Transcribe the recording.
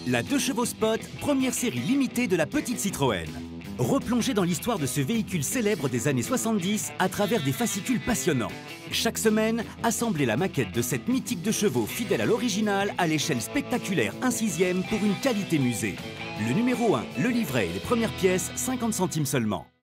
La 2 chevaux Spot, première série limitée de la petite Citroën. Replongez dans l'histoire de ce véhicule célèbre des années 70 à travers des fascicules passionnants. Chaque semaine, assemblez la maquette de cette mythique 2 chevaux fidèle à l'original à l'échelle spectaculaire 1/6 pour une qualité musée. Le numéro 1, le livret et les premières pièces, 50 centimes seulement.